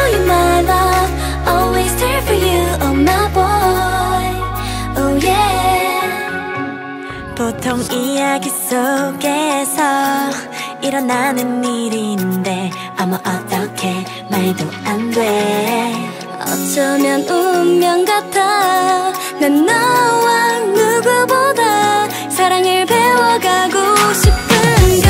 you my love, always there for you, oh my boy, oh yeah. 보통 이야기 속에서 일어나는 일인데 아무 어떻게 말도 안 돼. 어쩌면 운명 같아. 난 너와 누구보다 사랑을 배워가고 싶은걸.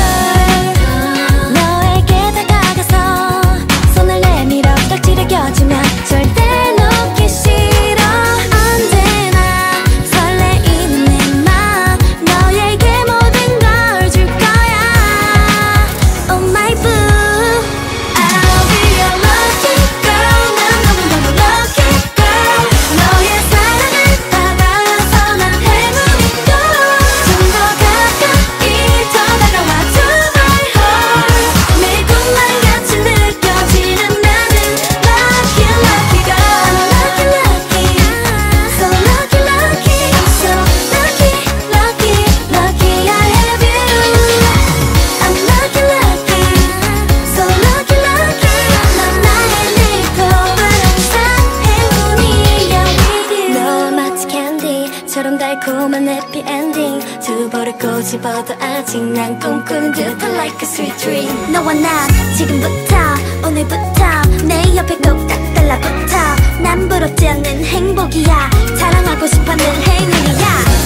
너에게 다가가서 손을 내밀어 깍지를 껴주면 절대 놓기 싫어. 언제나 설레이는 내 맘 너에게 모든 걸 줄 거야. Oh my boo, I'll be your lucky girl. 난 너무너무 lucky girl. 너의 사랑을 받아서 난 행운이고 좀 더 가까이 더 다가와 to my heart. 내 꿈만 같이 느껴지는 나는 lucky lucky girl. I'm lucky lucky, so lucky lucky. I'm so lucky lucky lucky I have you. I'm lucky lucky, so lucky lucky. 넌 나의 니코브로운 행운이야 with you. 너와 마치 캔디처럼 달콤한 해피 엔딩. 두 볼을 꼬집어도 아직 난 꿈꾸는 듯한 like a sweet dream. 너와 난 지금부터 오늘부터 내 옆에 꼭 딱 달라붙어. 난 부럽지 않는 행복이야. 자랑하고 싶어 늘 행운이야.